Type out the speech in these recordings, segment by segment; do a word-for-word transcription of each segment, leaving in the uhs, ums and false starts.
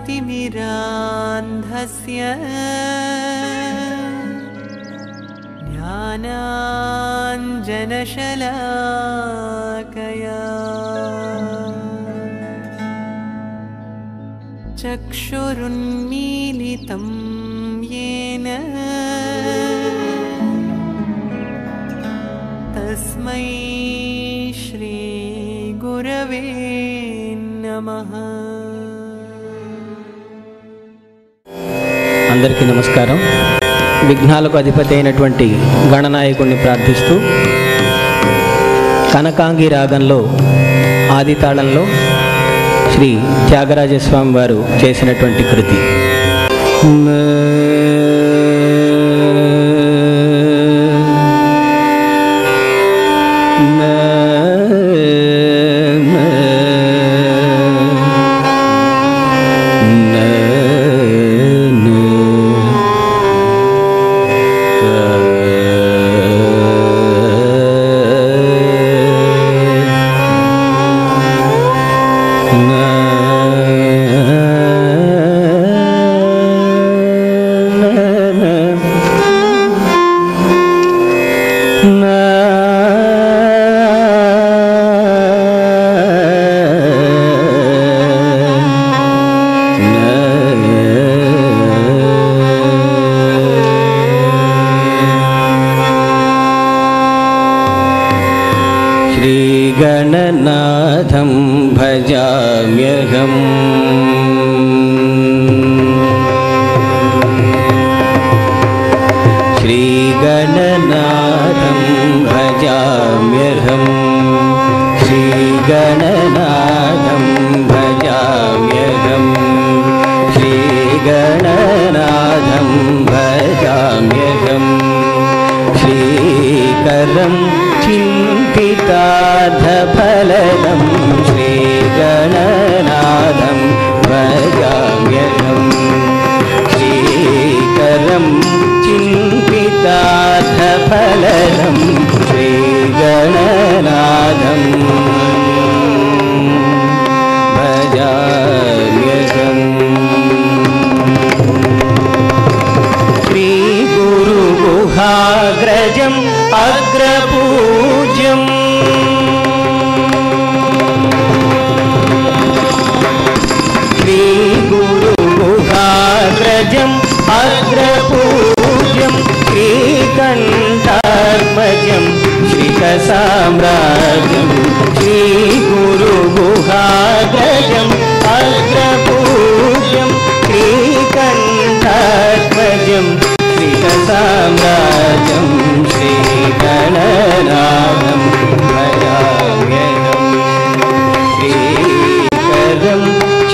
ज्ञानतिमिरान्धस्य ज्ञानाञ्जनशलाकया चक्षुरुन्मीलितं येन तस्मै श्री गुरवे नमः। అందరికీ నమస్కారం. విఘ్నాలకు అధిపతి అయినటువంటి గణనాయకుడిని ప్రార్థిస్తూ కనకాంగి రాగంలో ఆది తాళంలో శ్రీ త్యాగరాజస్వామి వారు చేసినటువంటి కృతి श्रीगणनाथं भजाम्यहम् श्रीगणनाथं भजाम्यहम् श्रीगणनाथं भजाम्यहम् श्रीगणनाथं भजाम्यहम् श्रीकरं चिन्तितार्थफलदं श्रीगणनाथं भजाम्यहम् श्रीकरं चिन्तितार्थफलदं श्रीगणनाथं भजाम्यहम् श्रीगुरुगुहाग्रजम् अग्रपूज्यम् श्रीगुरुगुहाग्रजम् अग्रपूज्यं श्रीकण्ठात्मजं श्रीकसाम्राज्यं श्रीगुरुगुहाग्रजम् अग्रपूज्यं श्रीकण्ठात्मजं श्रीकसाम्राज्यं श्रीगणनाथं भजाम्यहम् श्रीकरं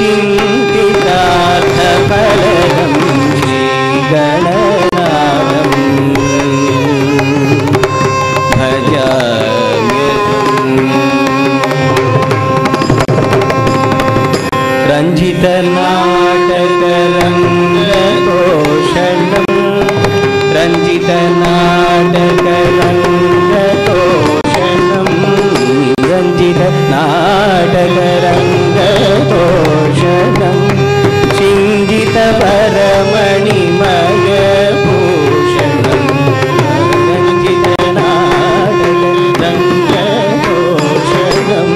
चिन्तितार्थफलदं श्रीगणनाथं भजाम्यहम् रञ्जितनाटकरङ्गतोषणं रञ्जितनाटकरङ्गतोषणं रञ्जितनाटकरङ्गतोषणं सिञ्जितपरमणिमयभूषणं रञ्जितनाटकरङ्गतोषणं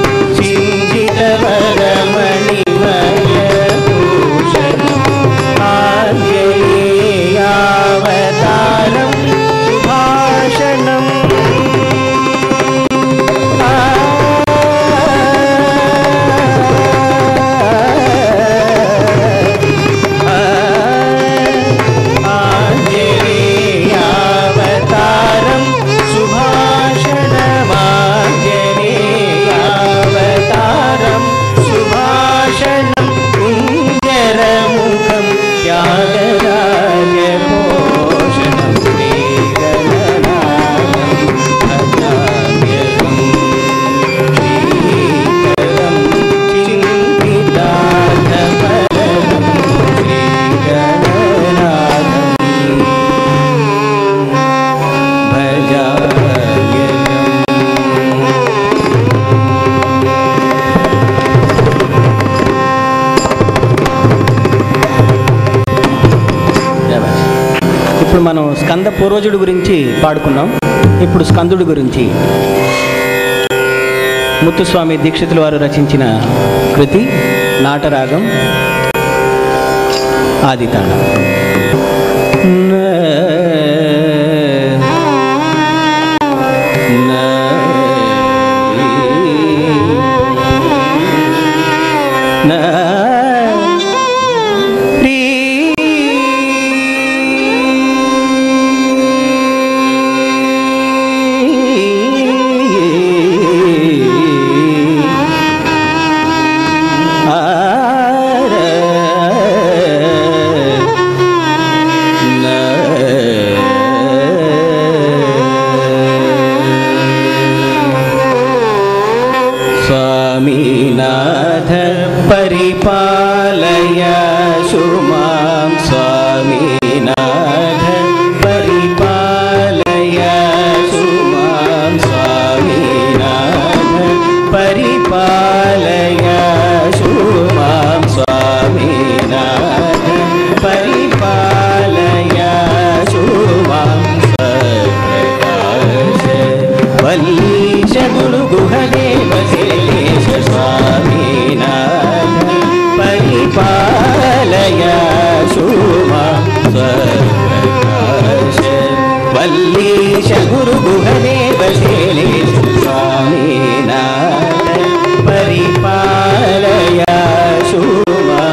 सिञ्जितपरमणिमयभूषणम् आर्येयावतारं सुभाषणं పూర్వజుడు గురించి పాడుకున్నాం. ఇప్పుడు స్కందుడి గురించి ముత్తుస్వామి దీక్షితుల వారు రచించిన కృతి నాటరాగం ఆదితాళం. स्वामीनाथ परिपालय शुमां स्वामीनाथ परिपालय शुमां स्वामीनाथ परिपालय शुमां स्वामीनाथ परिपालय शुमां सप्रकाश वल्लीश गुरु गुहदेव स्वामीनाथ परिपालय शुमां सप्रकाश वल्लीश गुरु गुहदेव शैलेश स्वामीनाथ परिपालय शुमां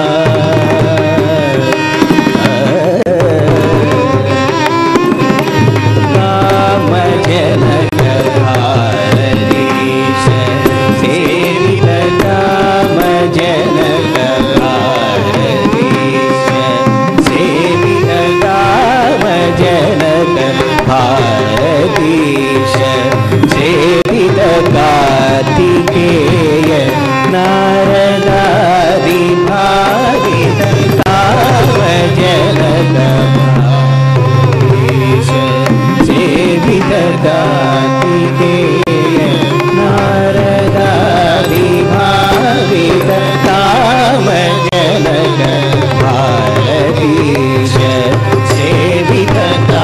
भारतीश सेवित कार्तिकेय नारदादि भावित काम जनक भारतीश सेवित कार्तिकेय नारदादि भावित काम जनक भारतीश सेवित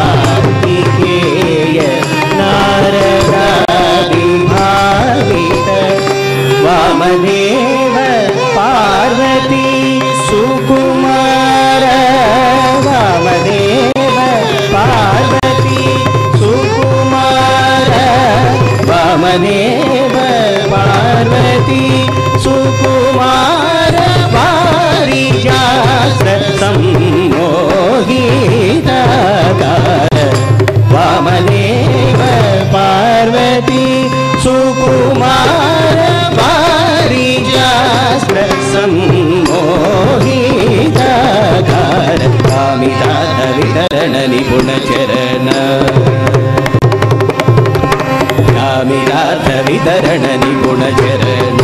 वामदेव पार्वती सुकुमार वामदेव पार्वती सुकुमार वामदेव पार्वती सुकुमार पारिजात सम्मोहितकार वामदेव पार्वती सुकुमार सम्मोहितकार कामितार्थ वितरण निपुण चरण कामितार्थ वितरण निपुण चरण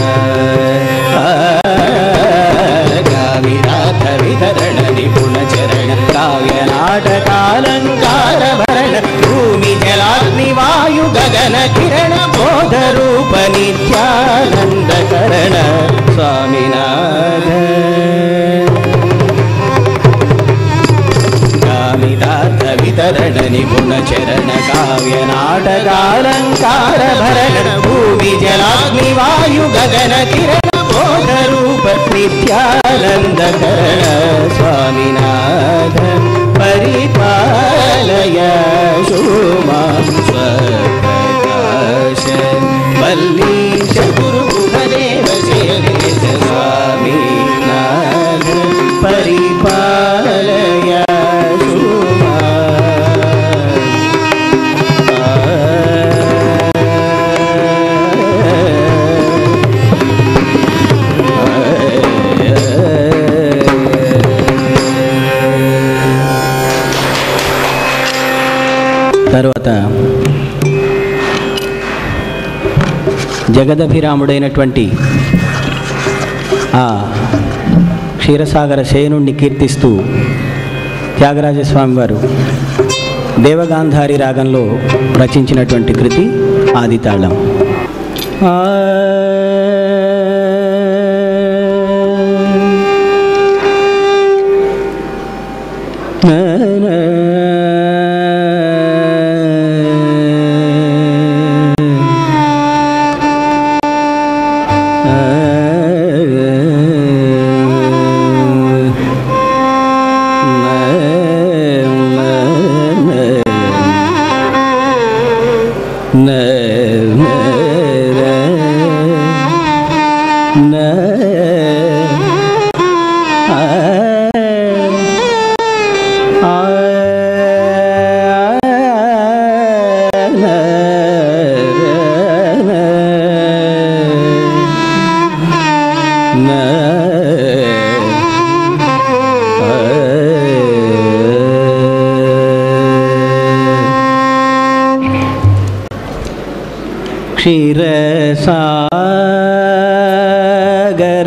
कामितार्थ वितरण निपुण चरण काव्य नाटकालंकार भरण भूमि जलाग्नि वायु गगन किरण बोध रूप नित्यानंद करण स्वामीनाथ कामितार्थ वितरण निपुण चरण काव्य नाटकालंकार भरण भूमि जलाग्नि वायु गगन किरण बोध रूप नित्यानंद करण स्वामीनाथ परिपालय शुमां सप्रकाश वल्लीश गुरु गुहदेव शैलेश स्वामीनाथ परिपालय తర్వాత జగదభిరాముడైనటువంటి ఆ క్షీరసాగర శయనుణ్ణి కీర్తిస్తూ త్యాగరాజస్వామి వారు దేవగాంధారి రాగంలో రచించినటువంటి కృతి ఆదితాళం. na na क्षीरसागर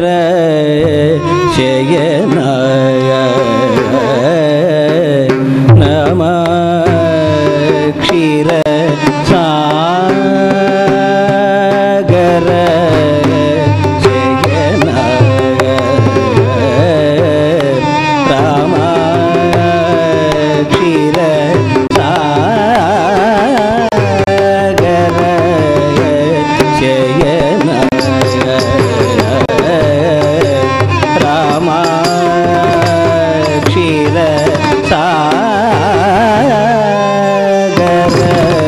शयनाय नमः क्षीरसागर शयनाय राम क्षीर सागर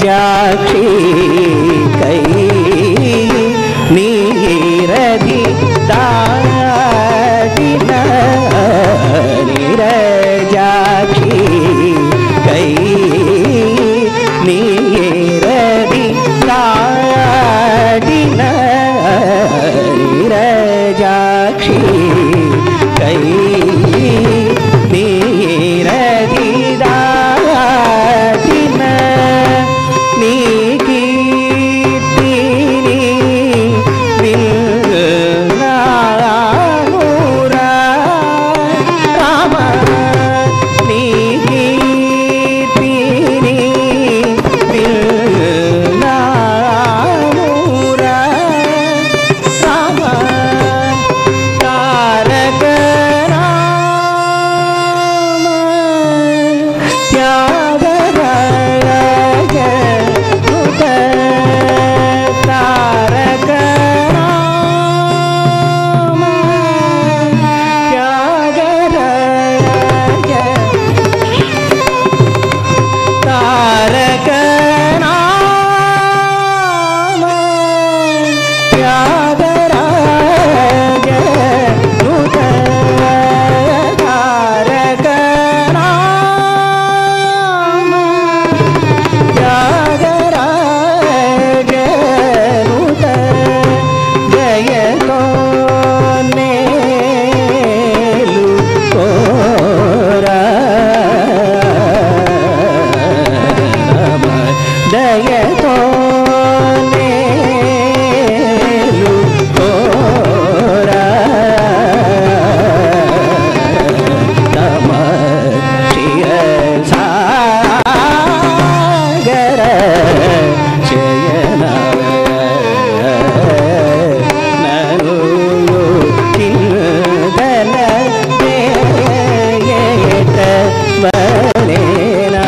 జాక్షి కై నీరది దాటిన నీరజాక్షి కై నీరది దాటిన నీరజాక్షి కై నీరది దాటిన నీ కీర్తిని విన్నానురా రామ నీ కీర్తిని విన్నానురా రామ తారక రామ త్యాగరాజ నుత తారక రామ త్యాగరాజ తారక రామ త్యాగరాజ నుత తారక రామ త్యాగరాజ నుత జయతో నేలు కోరా దయతో నేలు కోరా తమ క్షీరసాగర శయన నను కిందల దేయత వలేనా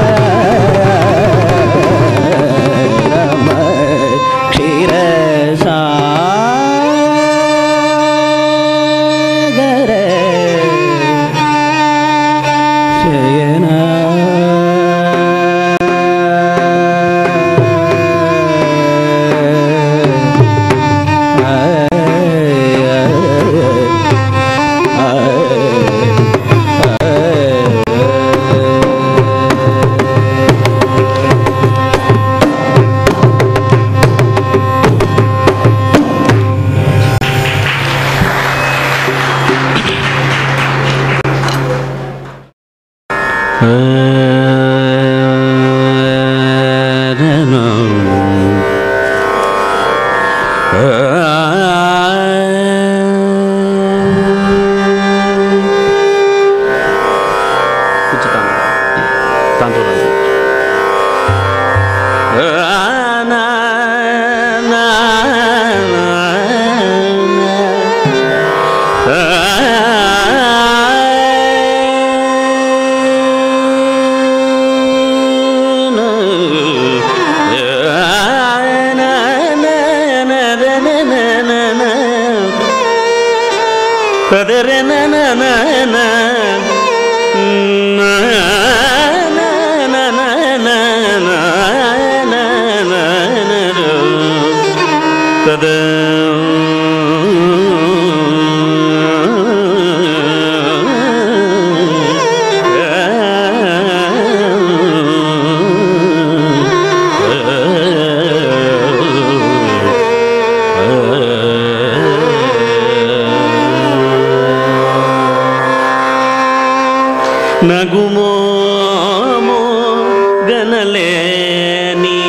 క్షీరసాగర శయన నగుమోమో గనలేని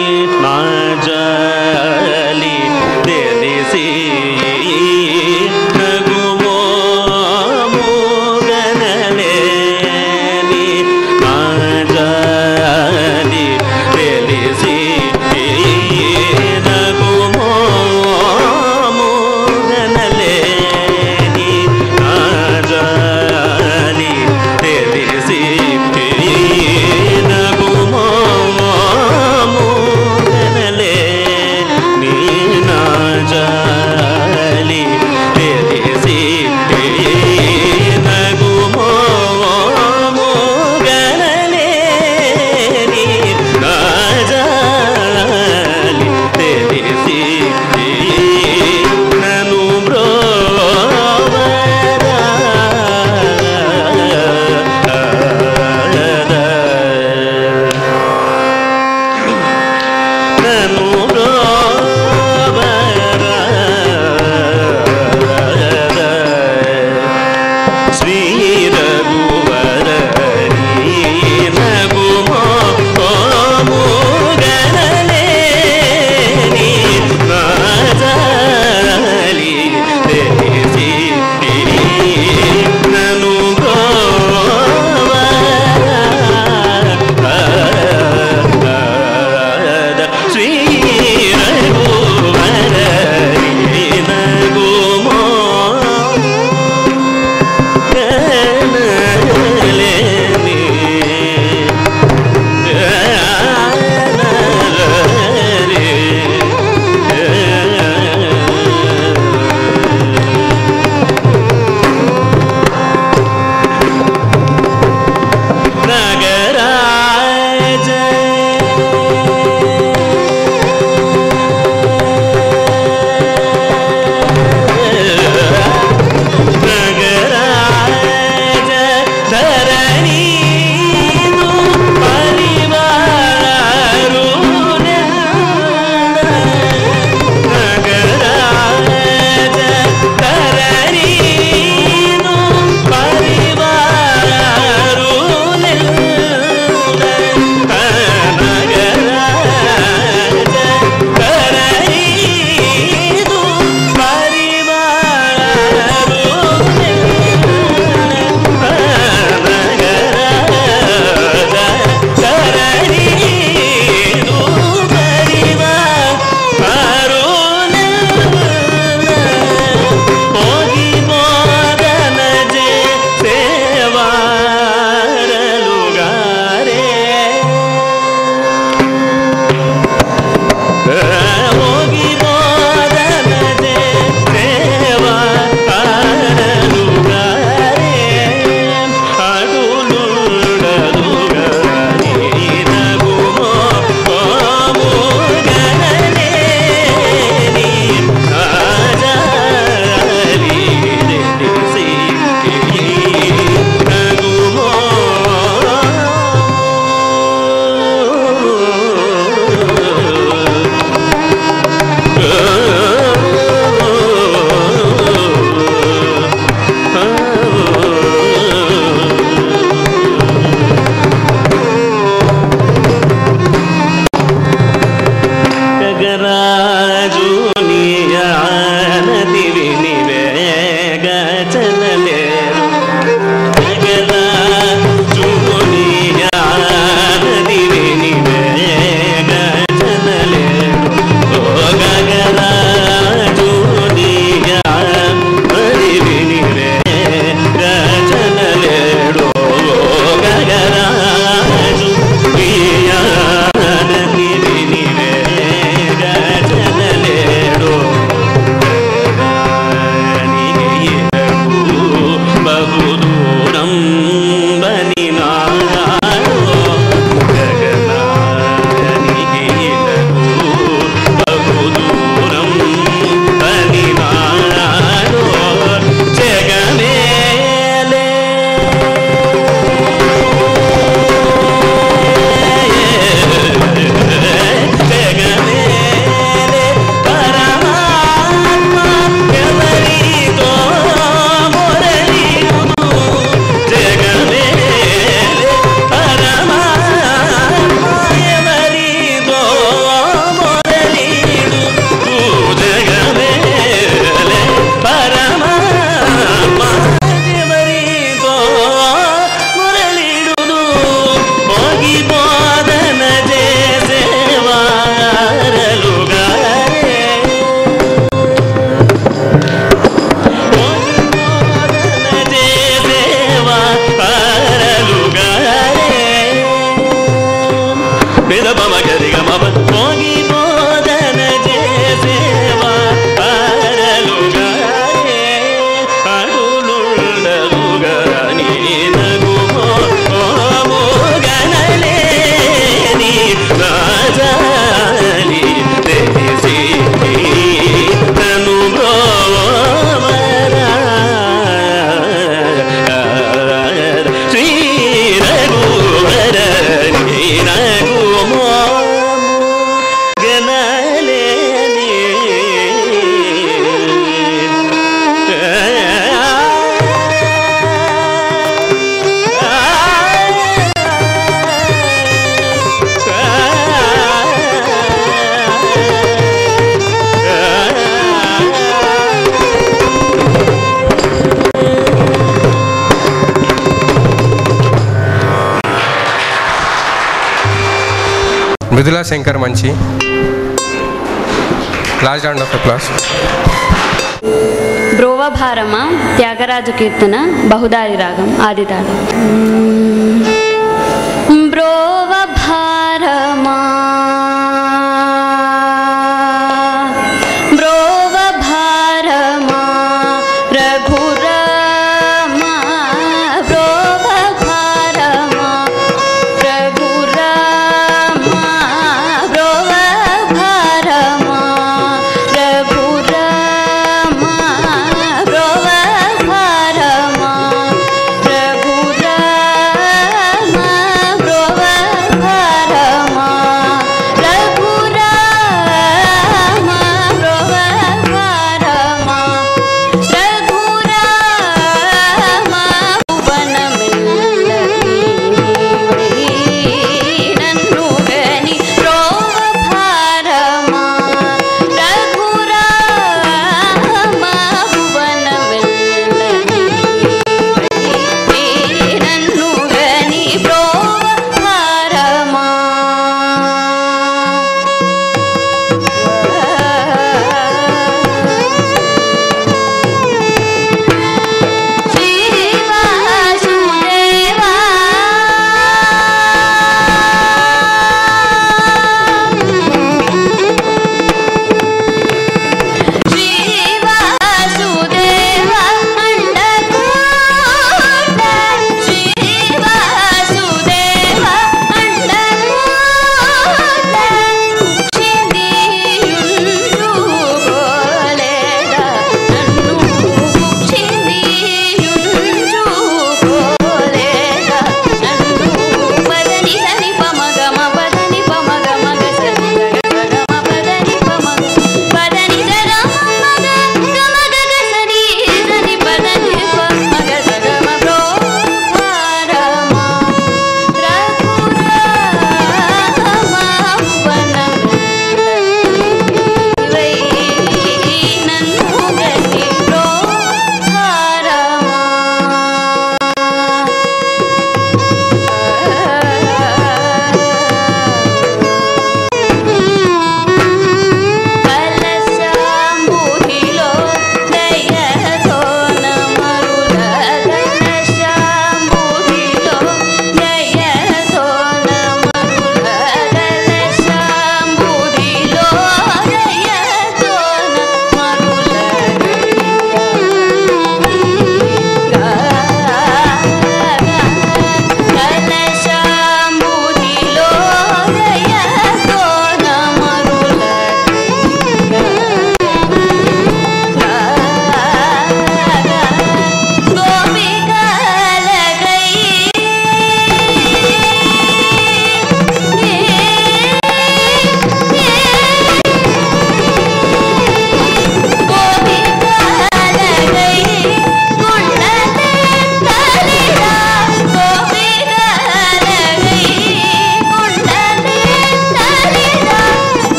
నాజలి తెలిసి నగుమోమో గనలేని నాజలి తెలిసి నగుమోమో గనలేని నాజలి తెలిసి విదపమ గరి గమ పోగి బోధన చేసేవా పారలుగారే అడులుండలుగాని నగుమో ఓమో గనలేని రాజాలి తెలిసి నన్ను బ్రోవరా శ్రీ రఘువర రఘుమో గనలేని మృదులా శంకర్ మంచి. Last round of class. Brovabharama Tyagaraja కీర్తన బహుదారి రాగం ఆదితాళం. బ్రోవభారమా బ్రోవభారమా రఘురామా బ్రోవభారమా రఘురామా బ్రోవభారమా రఘురామా బ్రోవభారమా రఘురామా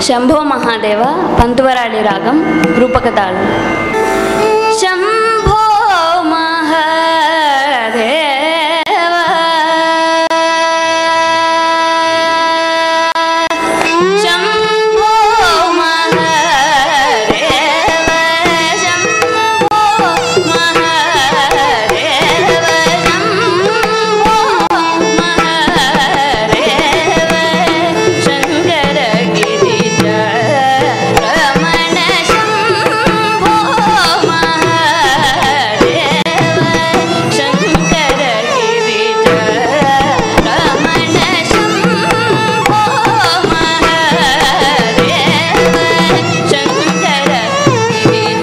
శంభో మహాదేవ పంతువరాళి రాగం రూపక తాళం. శంభో మహాదేవ శంభో మహాదేవ శంభో మహాదేవ శంభో మహాదేవ శంకర గిరిజ రమణ శంభో మహాదేవ శంకర గిరిజ రమణ శంభో మహాదేవ శంకర గిరిజ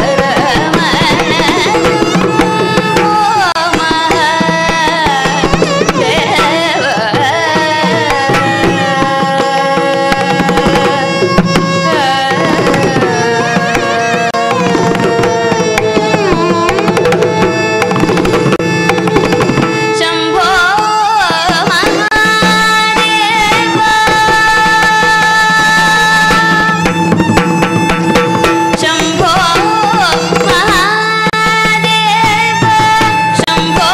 శంభో మహాదేవ శంభో మహాదేవ శంభో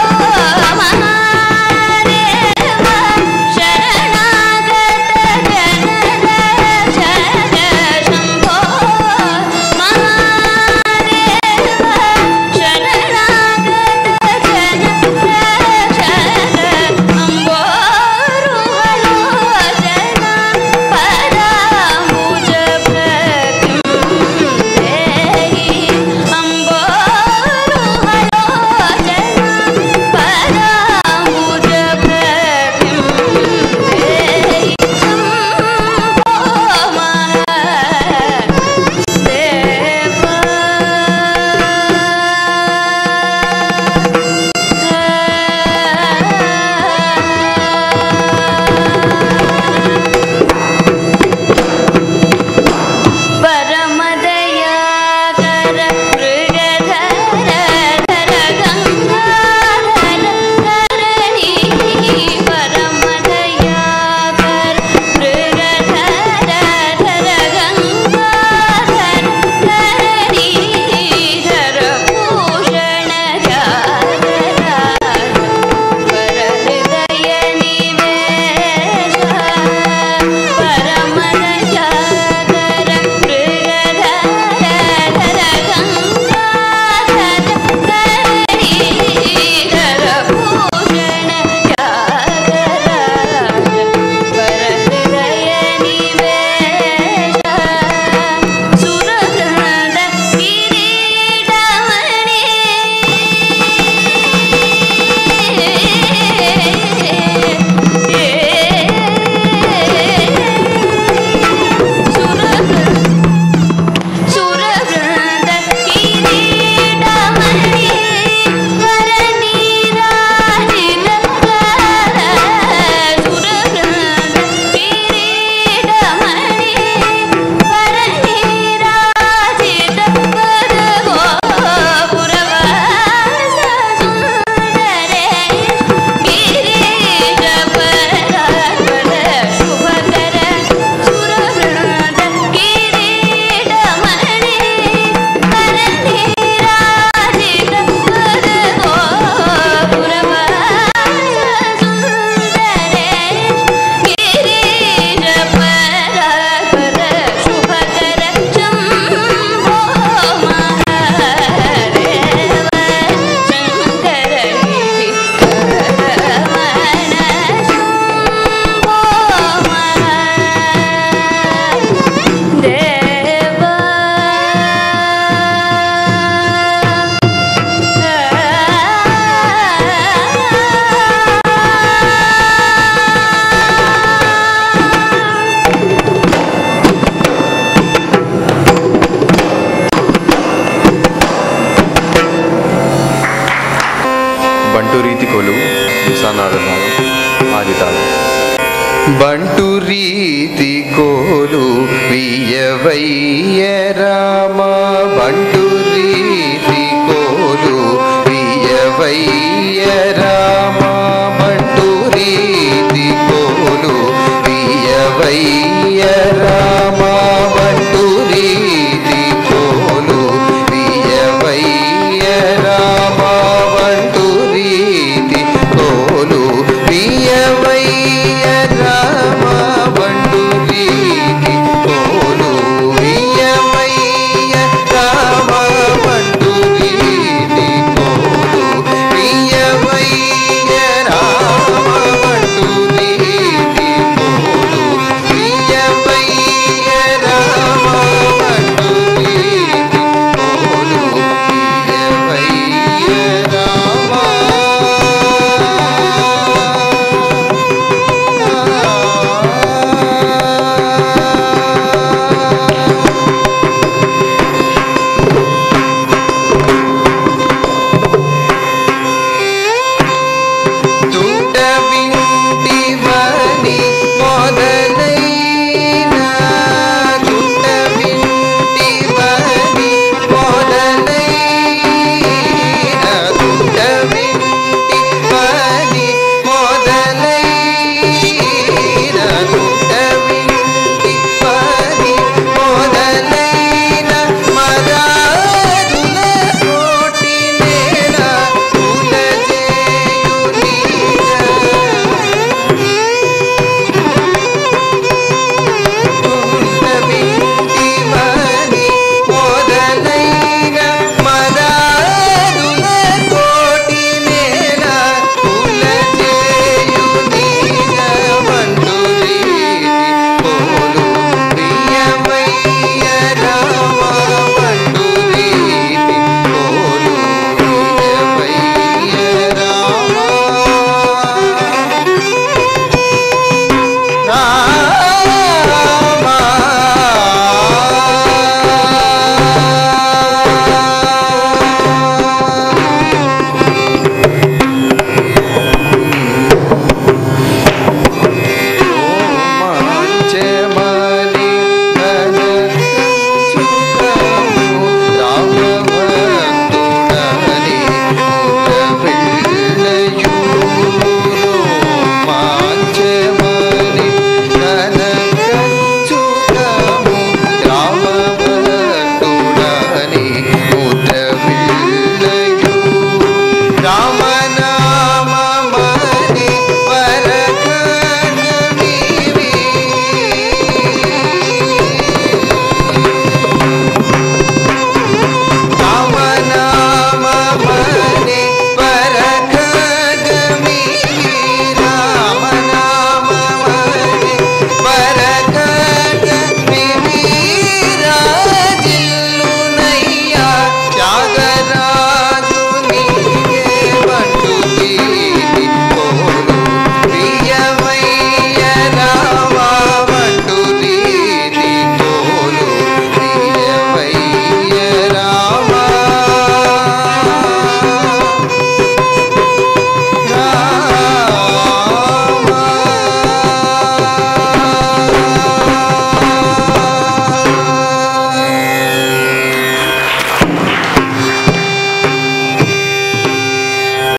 మహాదేవ శరణాగత జనరక్షక శంభో మహాదేవ శరణాగత జనరక్షక అంబోరుహలోచన పరాంబుజ భక్తిం దేహి అంబోరుహలోచన పరాంబుజ భక్తిం దేహి శంభో ಪರಮದಯಾಕರ ಮೃಗಧರ ಧರ ಗಂಗಾಧರ ಧರಣಿ ಪರಮದಯಾಕರ ಮೃಗಧರ ಧರ ಗಂಗಾಧರ ಧರಣಿ ಧರ ಭೂಷಣ ಜಾಗರಾಜ ವರ ಹೃದಯ ನಿವೇಶ ಪರಮದಯಾಕರ ಮೃಗಧರ ಧರ ಗಂಗಾಧರ ಧರಣಿ ಧರ ಭೂಷಣ ಜಾಗರಾಜ ವರ ಹೃದಯ ನಿವೇಶ ಸುರಗೃಹದ ಕಿರೀಟಮಣಿ ಸುರವೃಂದ ಕಿರೀಟಮಣಿ ವರನೀರಾಜಿತ ಸುರವೃಂದ ಕಿರೀಟಮಣಿ ವರನೀರಾಜಿತ ಪುರವಾಸ ಸುಂದರೇಶ ಗಿರೀಶ ಪರಾತ್ಪರ ಶುಭಕರ ಸುರವೃಂದ ಕಿರೀಟಮಣಿ ವರನೀರಾಜಿತ ಪುರವಾಸ ಸುಂದರೇಶ ಗಿರೀಶ ಪರಾತ್ಪರ ಶುಭಕರ ಶಂಭೋ ಮಹಾದೇವ ಶಂಕರ ಗಿರಿಜ ರಮಣ ಶಂಭೋ ಮಹಾದೇವ ಬಂಟು ರೀತಿ ಕೋಲು ದಿವಸಾನಾದ ಆದಿತಾಳ ಬಂಟು ರೀತಿ ಕೋಲು ವಿಯವಯ್ಯ ರಾಮ ಬಂಟು ರೀತಿ ಕೋಲು ವಿಯವಯ್ಯ ರಾಮ ಬಂಟು ರೀತಿ ಕೋಲು ವಿಯವಯ್ಯ ರಾಮ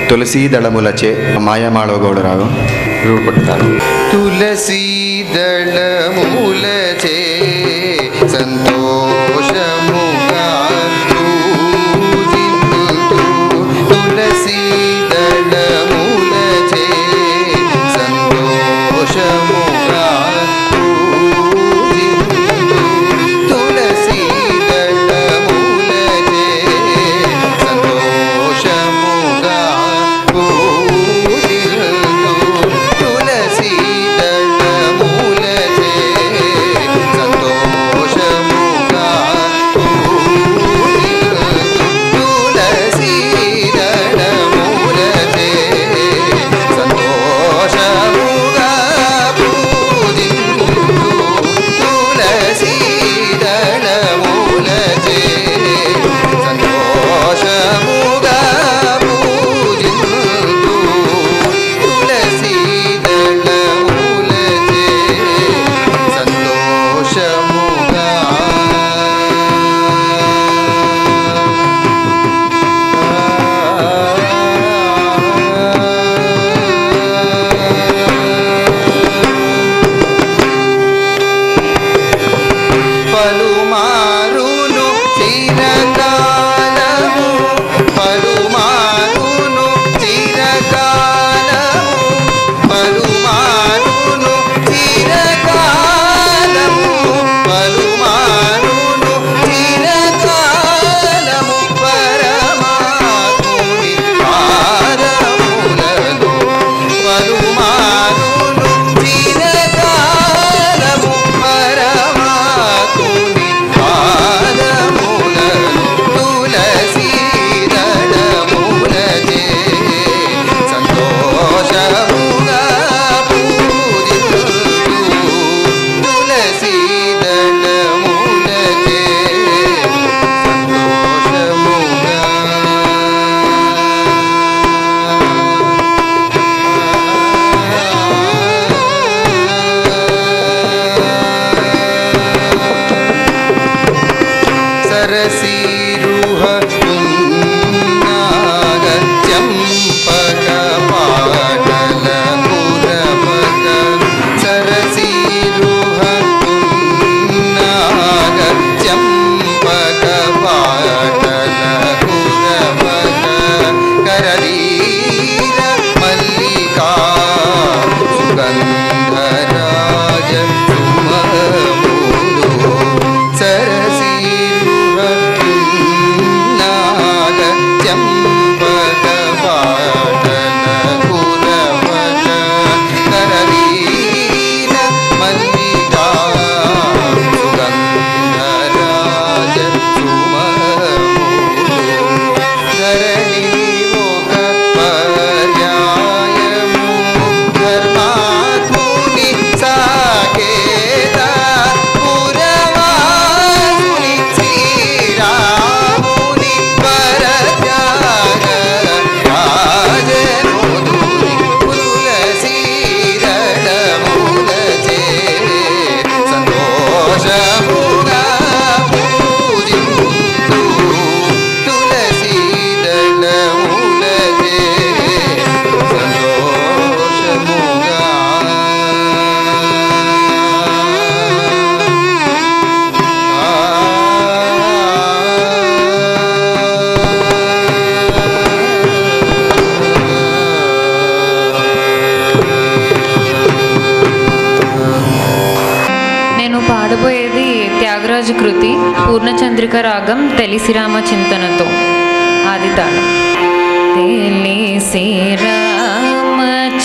తులసీ దళములచే మాయమాళవగౌడ రాగం రూపొట్టుతాను. తులసీ దళములచే సంతోషముగా పూజింతుతూ, తులసీ దళములచే సంతోషముగా పూజింతుతూ, తులసీ దళములచే సంతోషముగా పూజింతుతూ, తులసీ దళములచే సంతోషముగా పూజింతుతూ, తులసీ దళములచే సంతోషముగా పూజింతుతూ, తులసీ దళములచే సంతోషముగా పూజింతుతూ, తులసీ దళములచే సంతోషముగా పలుమారును చిరకాలము, పలుమారును చిరకాలము, పలుమారును చిరకాలము, పలుమారును చిరకాలము పరమాత్ముని పాదములను, పలుమారును చిరకాలము పరమాత్ముని పాదములను, తులసీ దళములచే సంతోషముగా పూజింతుతూ, తులసీ దళములచే సంతోషముగా సరసీరుహ పున్నాగత్యం పటపాటల పురపక, సరసీరుహ పున్నాగత్యం పటపాటల పురపక, కరవీర మల్లికా సుగంధరాజ సుమములు, సరసీరుహ పున్నాగత్యం పటపాటల పురపక, కరవీర మల్లికా సుగంధరాజ సుమములు, ధరణి ఒక పర్యాయము ధర్మాత్ముని సాకేత, పురవాసుని శ్రీరాముని పరత్యాగ రాజనుదుని, తులసీ దళములచే సంతోషముగా పూజింతుతూ, తులసీ దళములచే సంతోషముగా నేను పాడబోయేది త్యాగరాజు కృతి పూర్ణచంద్రిక రాగం తెలిసి రామ చింతనతో. ఆది తాళం. తెలిసి రామ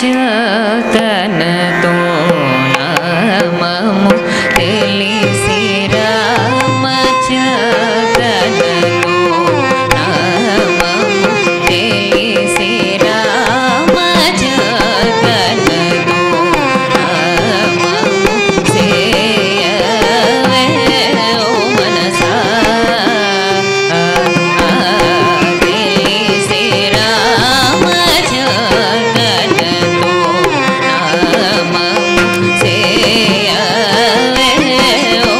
చింతనతో నామము, తెలిసి రామ చింతనతో నామము, తెలిసి రామ చింతనతో నామము, సేయవే ఓ మనసా, తెలిసి రామ చింతనతో నామము, సేయవే ఓ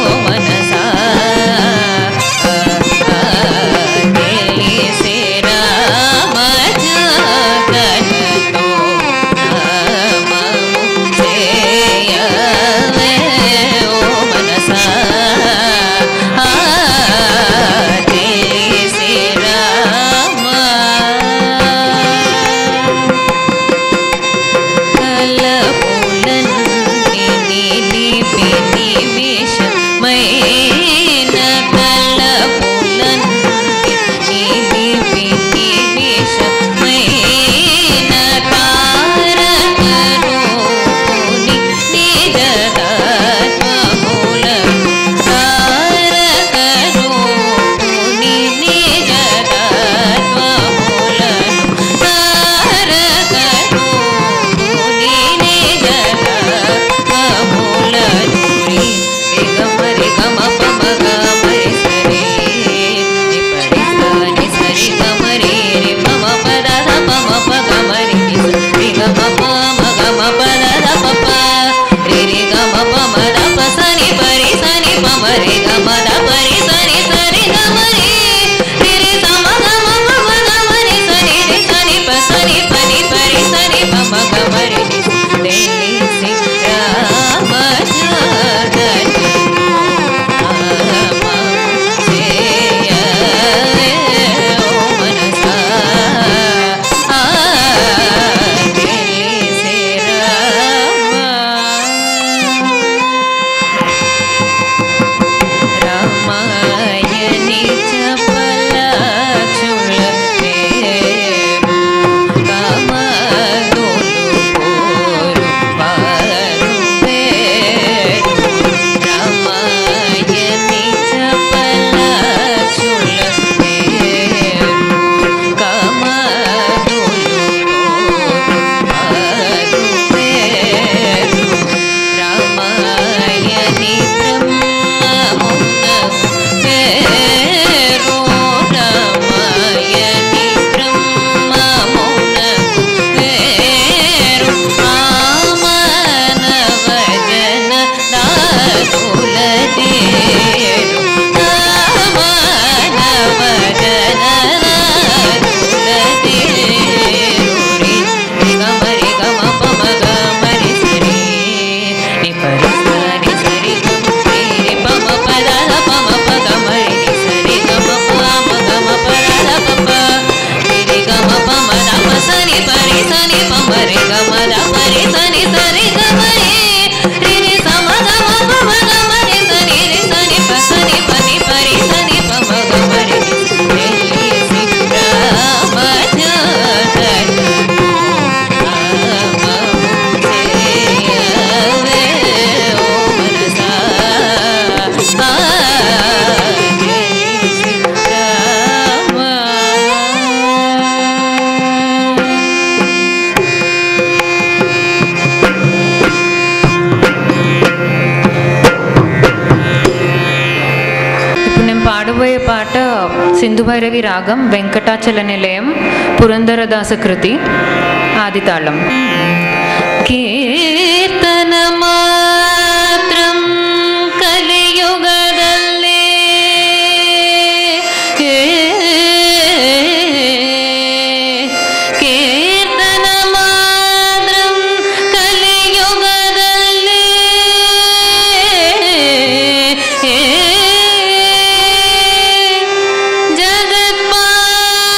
పాడబోయే పాట సింధు భైరవి రాగం వెంకటాచల నిలయం పురందరదాస కృతి ఆదితాళం. కీర్తన మాత్రం కలియుగదల్లే కీర్తన మాత్రం కలియుగదల్లే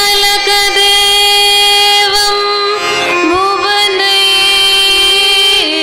జగత్పాలక దేవం భువనైక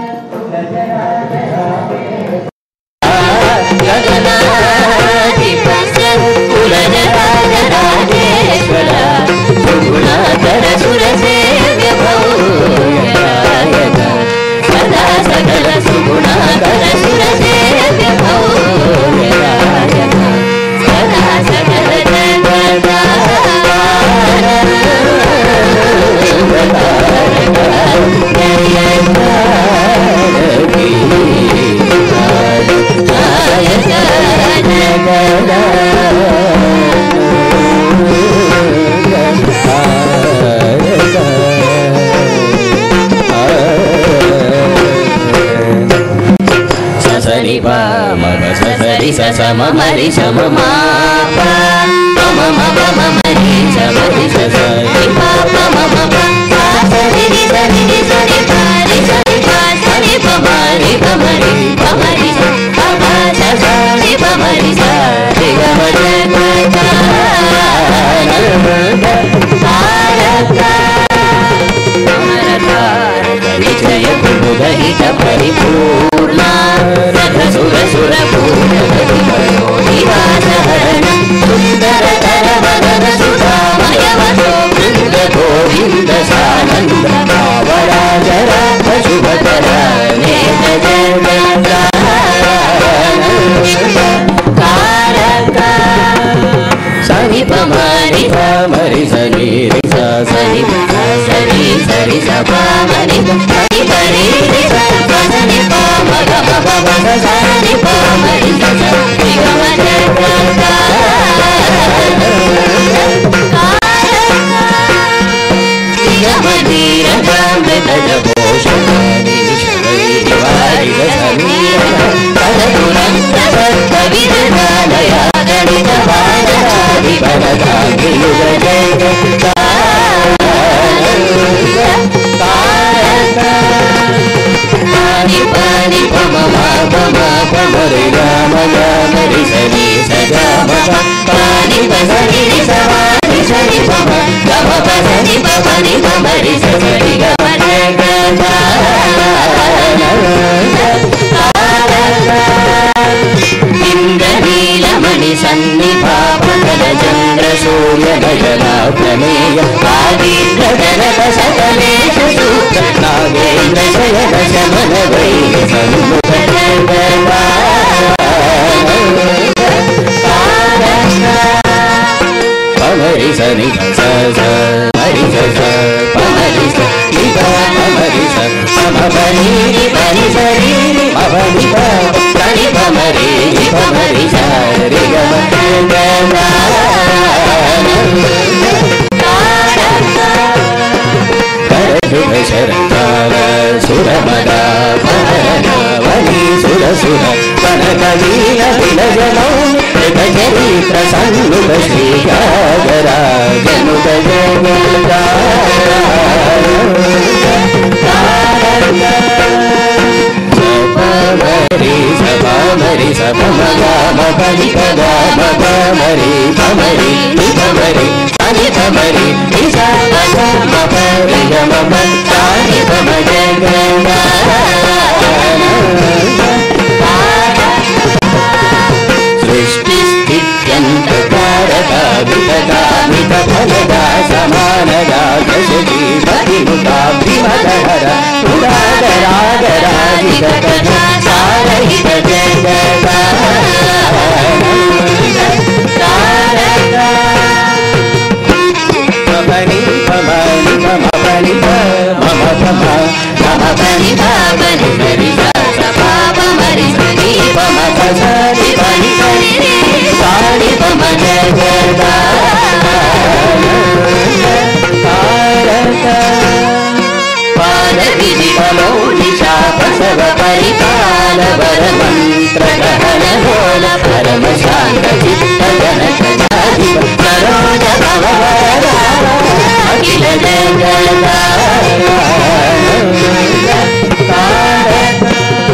Mari sama mapa, mama mama mama di sama di sama di papa mama mama, sari di sari di sari pa di sari pa sari pa mari pa mari pa mari pa pa sari pa mari sari pa mari pa Nicaya kubuda hita paripurna Radha sura sura purna Divasahana Sundara tara vadana sudha Maya vaso Vrinda govinda sananda Avarajara Pashubhatara Neta jagata Karaka Sani pamari pamari sani risa sani sani sani sapamari sani pari risa sani pamara pamara sani pamari sani pamara jagata Tiga mandira kamrita jaboshakani vishavari divari samira Pada turanta satta vidanaya ganita vajahadi Bhagavati yuga jagata Pani pani pama pama pama re gama gama re sani sagama pani pasani re savani sani pama gama pasani pama ni pama re sani gama jagata Indranila sanni papakala chandra surya gajana prameya aditra dhanata sakalesha sutra nagendra shayana shamana vaira samukha jagata pamari sani sa sa mari sa sa pamari sa nipa pamari sa pamapani nipani sari pamani pa sani pamari nipamari sa re gama jagata Karajubha sharatara suramada parana vani sura sura panakavila vilajanau Rita sannuta Shri Gagara Januta Jagata Sapamari Sapamari Sapamagama Padipadama Pamari Pamari Nipamari Sanipamari Nisapasama Parigama Sanipama Jagata Srishti-sthityantakaraka Vitaka-mita phalada Samanada Kasati Bhatimuta Bhimadahara Udadara-dara-jita-kata Sarahita-jagata Mapani pamani pamapani pamapama Mamapani pamani parisa Sapapamari sani pamasasari pani sani Sani pamajagata Karaka Padavidi pamoni shapasava paripala Varamantra kahana hola Paramashanta chitta janaka jadiva Saroja bhavavara Akila jagata Karaka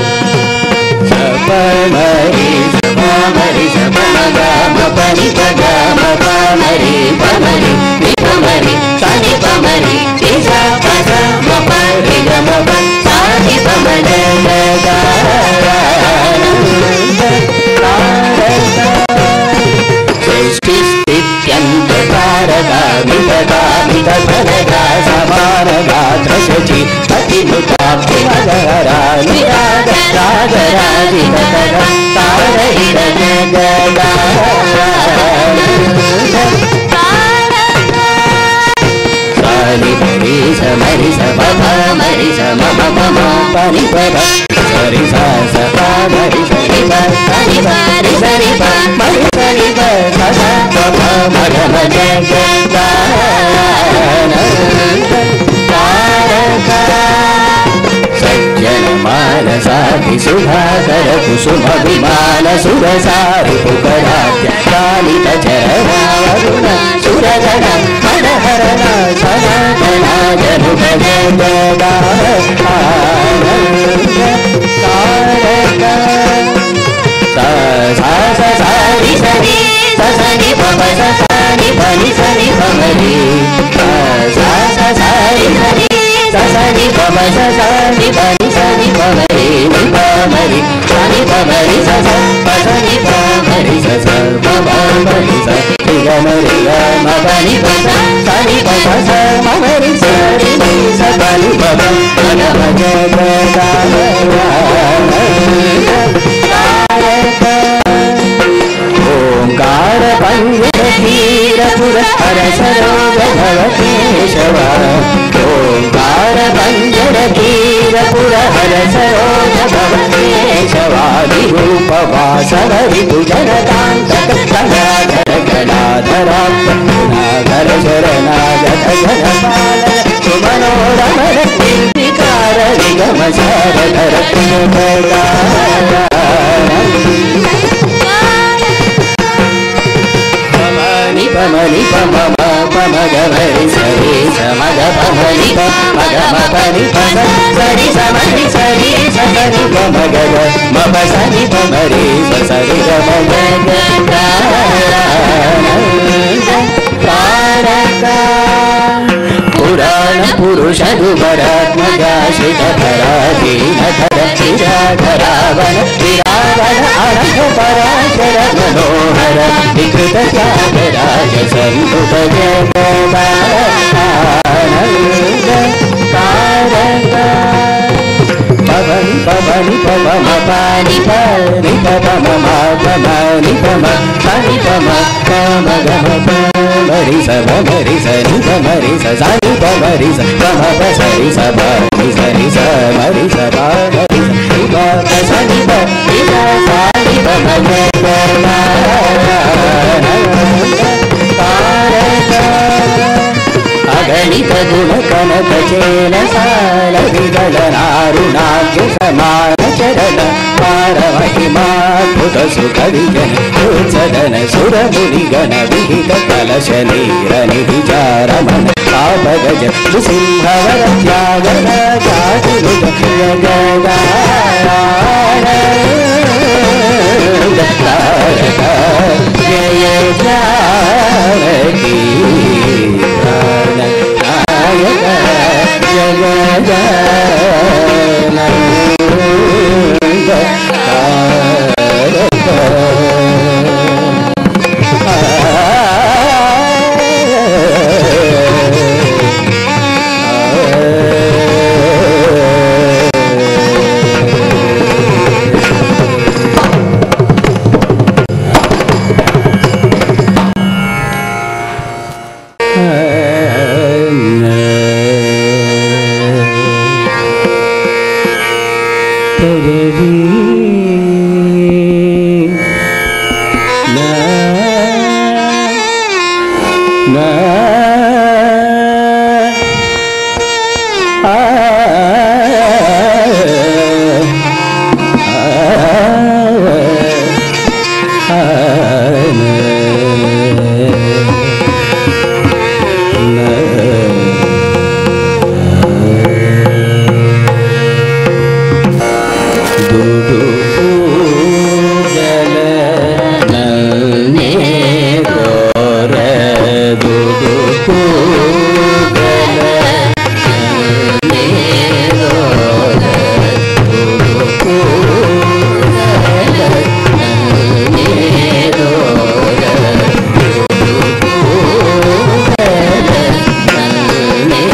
Sapamari Sapamari Sapamagama Panipadama Pamari Pamari Nipamari Sani Pamari Nisa Pasama Parigama Sani Pamari రిత కర తారహిత జగదానంద సాని పరి సమరి సమ మరి సమ మమ పని పద సరి స స మరి సరి ప సరి పరి సరి ప మరి సరి ప స స ప మగ మగ జగదానంద తారక సజ్జన మానసాతి సుధాకర కుసుమ విమాన సురసారి పుకరాత్య కాళిత చరణావరుణ సురగణ మనహరణ సనాతన జనుగ జగదానంద తారక సా సా స సారి సరి సని పప సని పని సని పమరి సా స సారి సరి సని పమ సని పని సని పమరి ని పమరి సని పమరి స సని పమరి స స పమరి స రి గ మరి గ మ పని ప సని ప స మమరి స రి ని స పని పమ గ మ గ గ ఓంకార పంజర ధీర పుర హర సరోగ భవ కేశవ ఓంకార పంజర ధీర పుర హర సరోగ భవ కేశవాది రూప వాసవ విభుజనకాంత గణాధర గణాధరాధర శరణాగత ఘనపాల సుమనోరమణ నిర్వికార నిగమ సారధర పమని పమ పమ గరి సరి సమగ పమని పగ మపని పద సరి సమని సరి సని పమ గగ మప సని పమరి సరి గమ గగ తారక పురాణ పురుష దుబరాత్మజాశ్రిత పరాధీన ధర చిరాధరావణ విరావణ అనంత పరాశర మనోహర వికృత త్యాగరాజ సంతుత జగదానంద తారక పవని పవని పవమ పాని పని పవమ పమని పమ పని పమ పమ గమ పమరి స మరి స ని పమరి స సని పమరి స పమ ప సరి స పని సరి స మరి స పమరి స ని ప సని ప ని స సని పమ తారక అగణిత గుణ కనక చేల సాల విగళ నారుణాగ్య సమాన చరణ పారమహిమాద్భుత సుఖ విజన సదన సురముని గణ విహిత కలశ నీర నివిచారమణ పాపగజ సింహవర త్యాగన జాతులుగ జగదానంద తారక జయ జానకి నాయక జగదానంద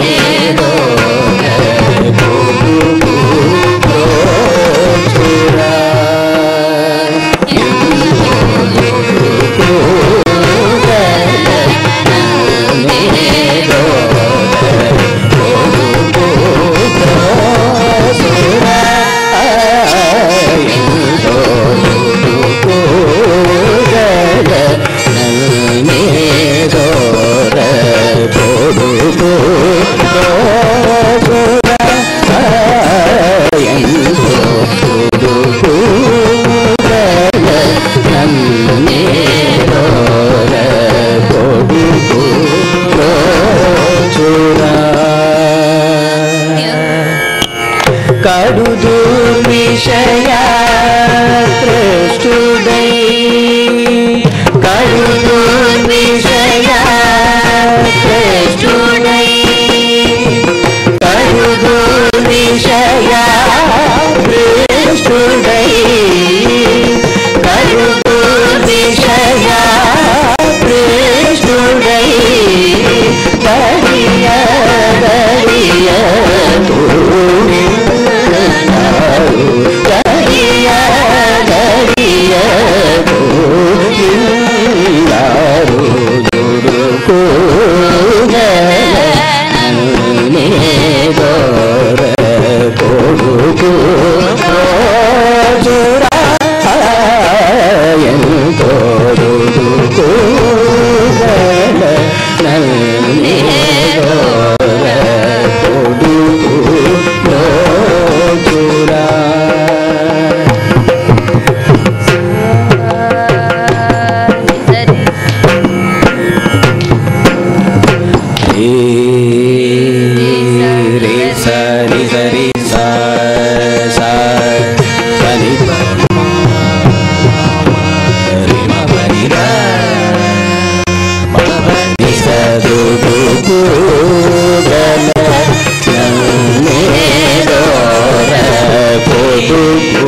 Tura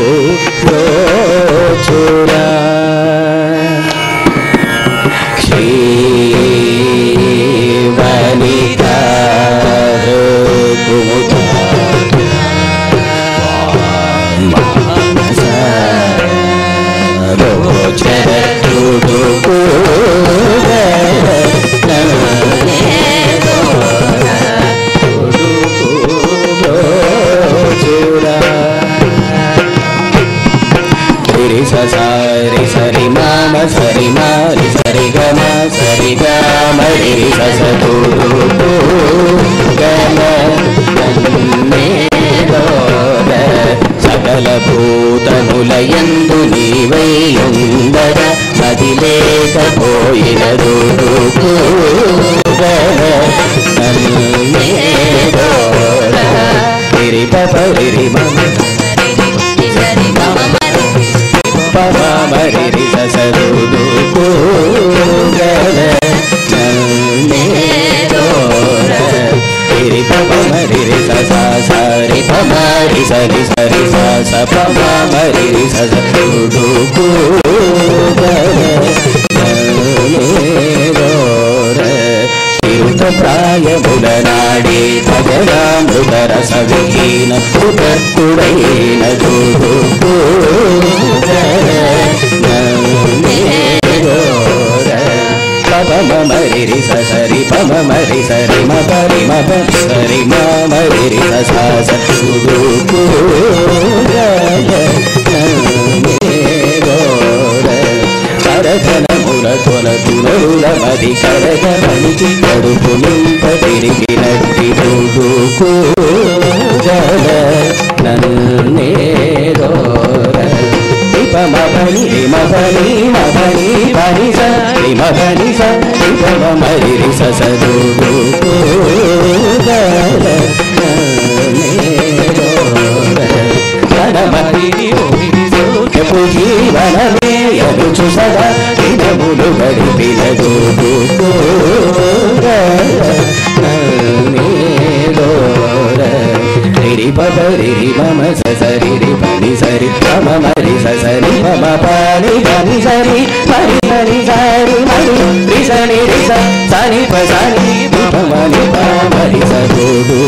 రోచురా శ్రీవనిత కుముద మానస రోచర తుడుకు సరి సరి మామ సరి మారి సరి గమ సరి గమ రి ససతు గమ సకల భూతములయందు నీవైయుందర నది లేకపోయినదు రి పరి మమ మరి ససరుడు రి పమ మరి రి స సరి పమరి సరి సరి స పమ మరి రి ససరుడు ప్రాయముల నాడే భజనామృతర సవిహీన ఉదత్తుడైన పమ మరి రి సరి పమ మరి సరి మ పరి మ సరి మ మరి రి స కరధనముల తొల తులరుల మది కరగమణికి కడుపు నింప తిరిగినట్టి దుడుకు జల నన్నేదోర పమ పని మపని మపని పని సరి మపని సరి పమ మరి రి ససదుడుకు జల నన్నేదోర జీవనమే ఎరుచు సదా దినములు గడిపినదు రి పరి మమ సరి రి పని సరి పమ మరి సరి మమ పాని పని సరి మరి సరి సరి మరి రి సని రి సని పని మని మరి సరుడు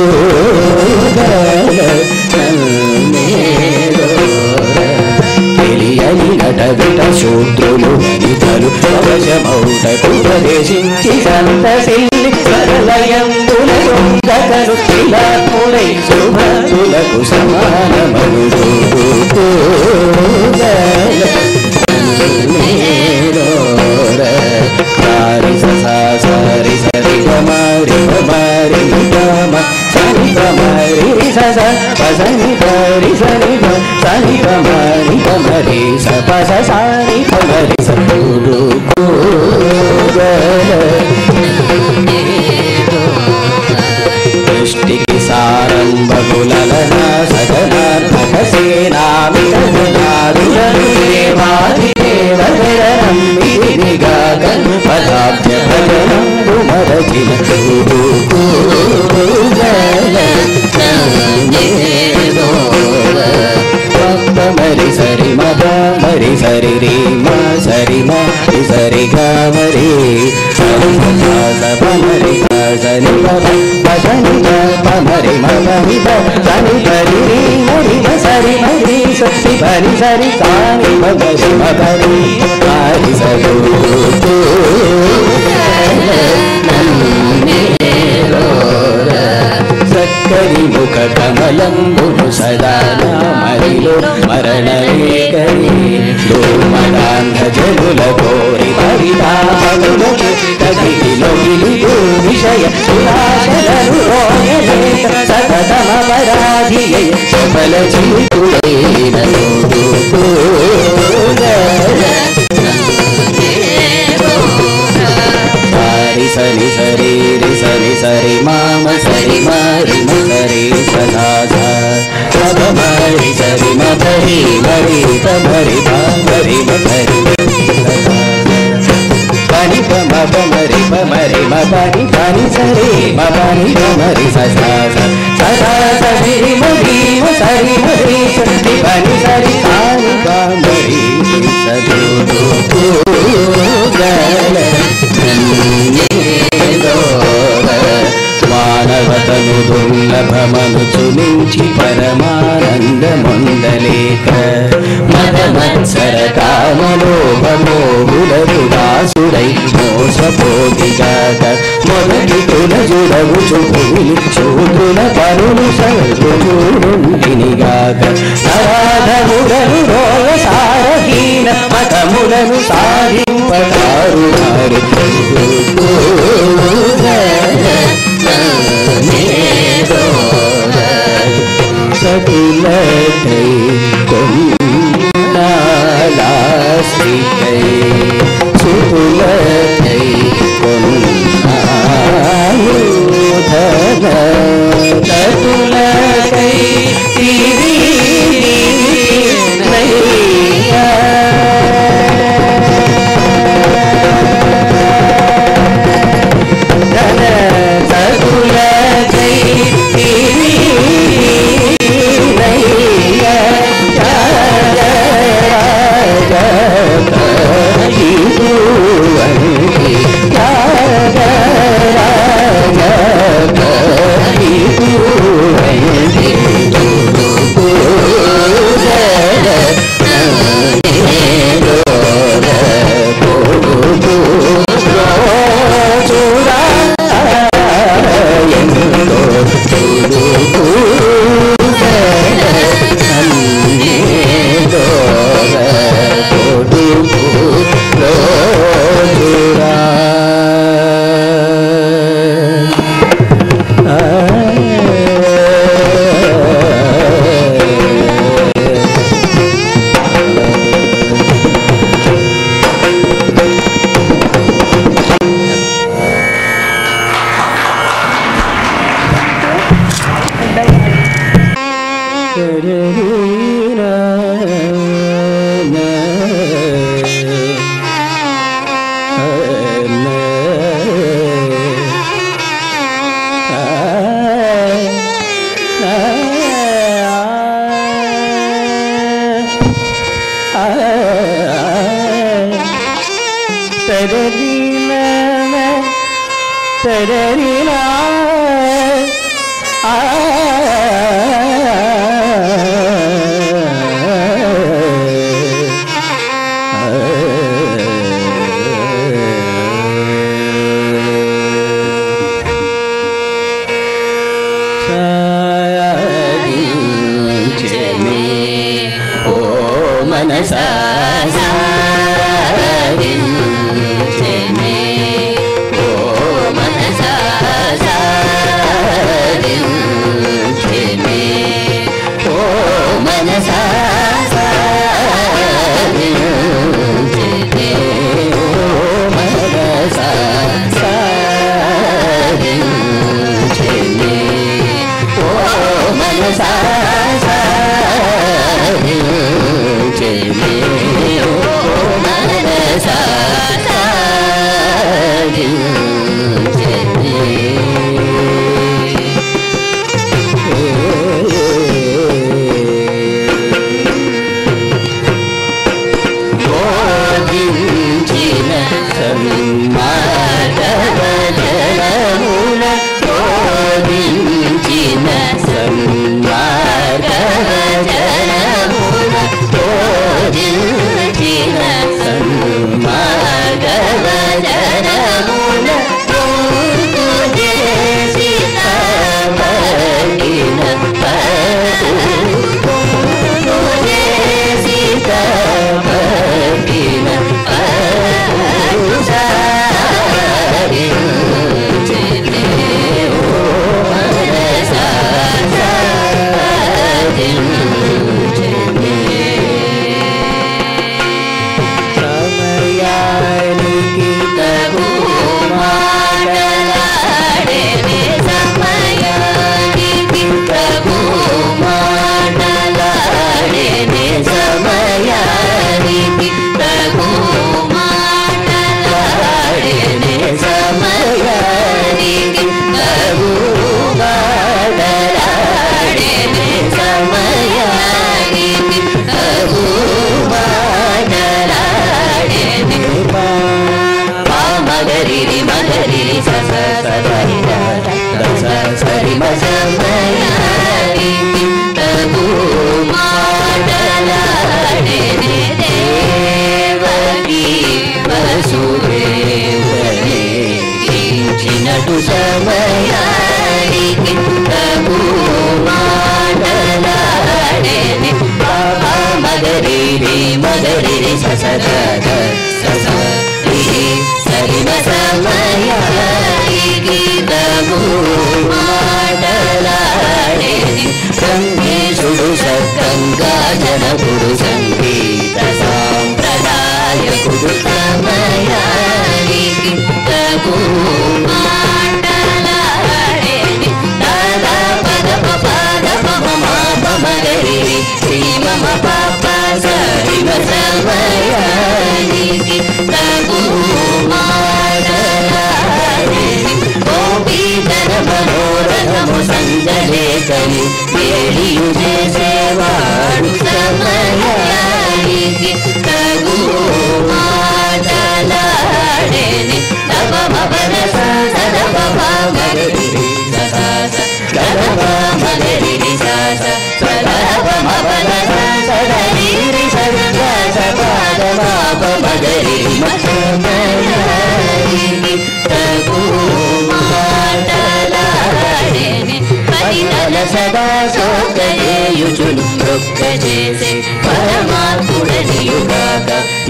తెలియని నటవిట శూద్రులు వనితలు అవశమౌటకు ప్రదేశించి సంతసిల్లి సరళయంబులయుంగతలు ఇలాత్ముడై శుభతులకు సమానమనుడు సారి సరి సరి గమారి గమారి గమ సని గమారి సస పసని పరి సని సని గమారి గమరి స పస సాని గమరి సూడు దృష్టికి సారంభకులన సజనాత్మక సేనామిదేవాదిదేవరం పదాభ్య భజనంబు మరచిన మరి సరి మద మరి సరి రి మ సరి మ సరి గ మరి సరి మరి సని పని మరి మరి సని పరి రి మరి సరి మరి సరి పరి సరి సాని మరి మరి హరి సరు సక్కరి ముఖ కమలంబును సదా మరిలో మరణేకరి లోమదాంధ జనుల కోరి పరితాపములు తగిలిలో గిలిదు విషయ సురాశలను రోయలేక సతతమపరాధియై సఫల చితుడైన సరి సరి రి సరి సరి మామ సరి మరి సరి సదా సద మరి సరి మరి మరి మరి మరి మరి పని పమ మరి మరి మని పని సరి మని మరి సదా సదా సరి ముడి సరి ముడి సరి పని సరి కాని కామరి సదు మానవతను దుర్లభమను చుమించి పరమానందమొందలేక మదమత్సర కామలోభమోహులరు దాసుడై మోసపోతిగాక మొదటి తులజుడవు చుపులి చూతుల పరులు సర్వునిగాక నరాధములను రోగ సారహీన మతములను సాధింపటారు వారి సతులకై కొన్నాలాశ్రికై సుతులకై కొన్నాయుధన సతులకై తిరినయ్యా సతులకై sa స స ద ద స స రి సరి మ సమయాని గీతము మాటలాడేది సంగీషుడు సత్తంగా జనకుడు సంగీత సాంప్రదాయకుడు సమయాని గీతము మాటలాడేది దాదా పద పద పమ మగరి శ్రీ మమ పాప సరి మ సమయాని గీతము మాటలాడేది గోపీధర మనోరథము సంగలేకని వేడియు చేసేవాడు సమయానికి తగు మాటలాడేది దవ భవన సదవ మగరి సదవ మగరి సాస సదవ భవన సదరి సద సద మగరి సమయానికి తగు మాటలాడేది పదితల సదా సోకయేయుచును రొక్క చేసే పరమాత్ముడనియుగాక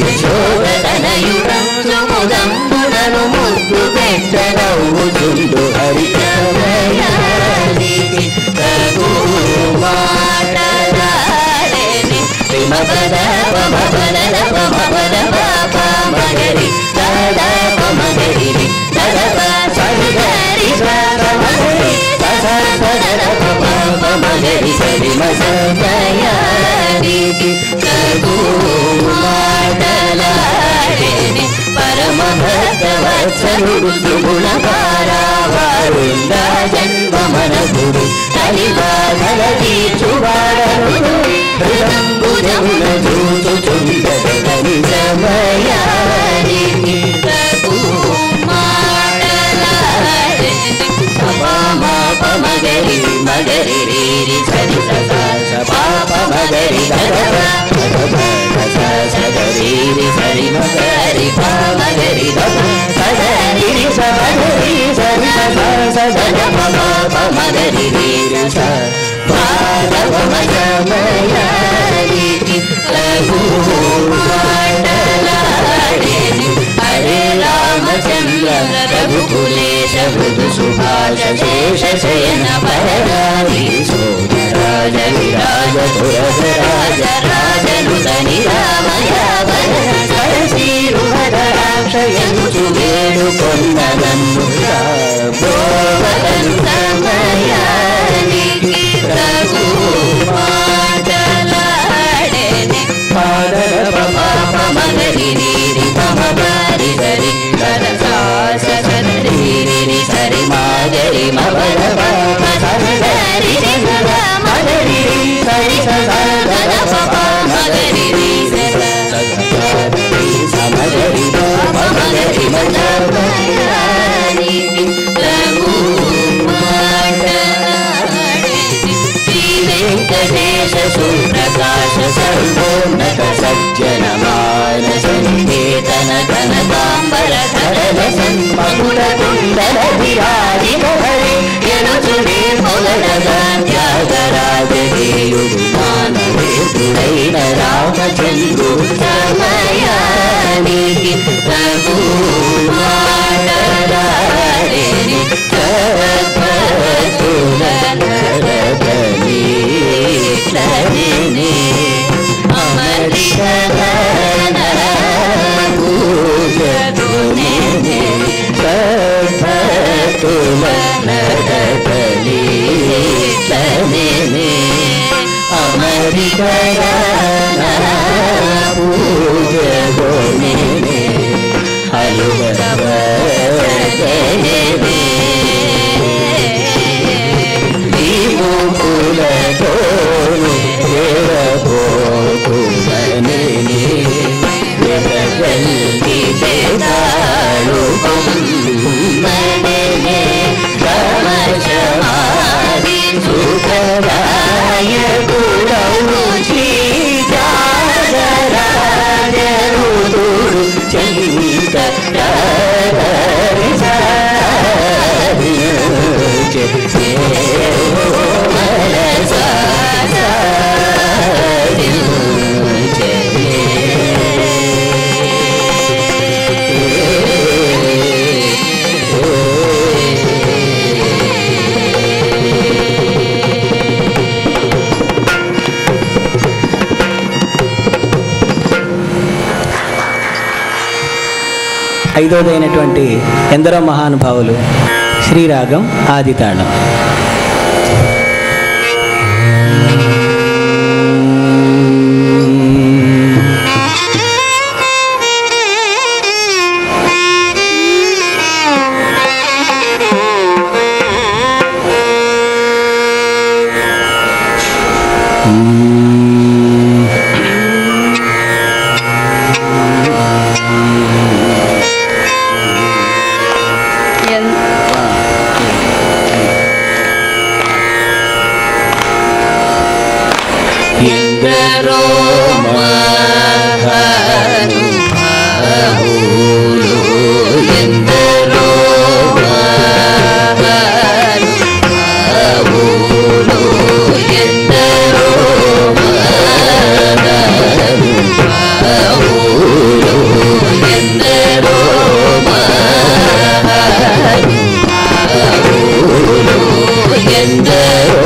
యశోదతనయుడంబుడను ముద్దు పెట్ట నవ్వుచుండు హరికమయానికి తగు మాటలాడేది శ్రీమ పద పమ పద పమ పద పాప మగరి సదా మగరి సదవ సరిగరి సదమగరి మగరి సరి మసమయానికి తగు మాటలాడేది పరమ భక్తవత్సలుడు త్రిగుణ పారావారుండ జన్మమనకుడు కలిబాధల తీర్చువాడనుడు హృదంబుజమున చూచుచుండని సమయానికి తగు మాటలాడేది పాప మగరి మగరి రీరి సరి స పాప మగరి సగరి సరి మగరి మగరి సగరి సగరి సరి సద పాప మగరి రీరి స పాదవ సమయానికి తగు మాటలాడేది హరే రామచంద్ర రఘుకులేశ మృదు సుభాష శేష శయన పరరాజి సోదరాజ విరాజ పురధరాజ రాజనుతని రామయావన సరసీరుహరాక్షయంచు వేడుకొన్న నన్ను రాబోవలను సమయానికి తగు మాటలాడేది పాదర పాప మగరి నీరి పమ బారి సరి కరసాస సరి సరి మాగరి మవర పాప సరి మగరి సరి సద పాప మగరి సమగరి పాప మగరి మగరి తగు మాటలాడేది శ్రీ వెంకటేశ సుప్రకాశ సర్వోన్నత సజ్జన మానస నికేతన కనకాంబర ధరల సంపగుల కుండల విరాజి హరి ఎనుచుడే పొగడగా త్యాగరాజేయుడు మానవేతుడైన రామచంద్రుడు సమయానికి తగు మాటలాడేది సర్వతుల నరకలీట్లనే అమరికరణ పూజగునే సర్వతుల నరకలీట్లనే అమరికరణ పూజగునే హలుగవగనే దీముకులతోను దేవపోకులనే వెలగల్లి దేదాలు కొమ్మనే రమశమాది సుఖదాయకుడవు శ్రీజాగరాజరుడు చంత మనసా ఐదవదైనటువంటి ఎందరో మహానుభావులు శ్రీరాగం ఆదితాళం. ఎందరో మహానుభావులు ఎందరో మహానుభావులు ఎందరో మహానుభావులు ఎందరో మహానుభావులు ఎందరో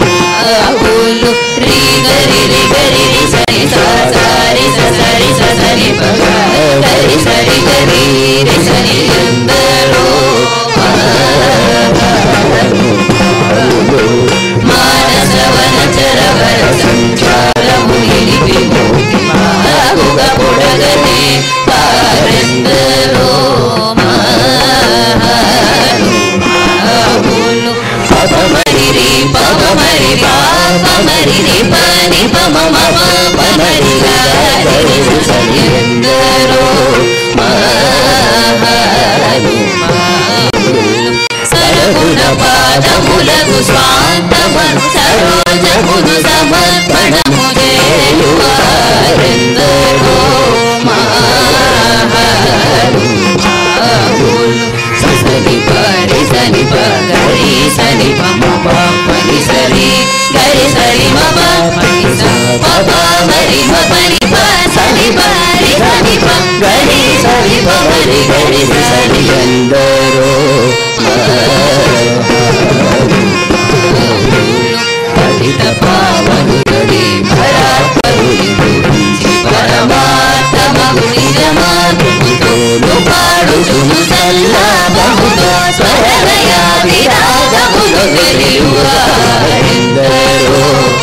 Sari sa sari sa sari sa పమరి గరి సరి ఎందరో పతిత పావనుడి పరాత్పరుడి గురించి పరమాత్మకు నిజమాతుతోను పాడుతును సల్లాపముతో స్వరలయ విరాగములు వెలువారెందరో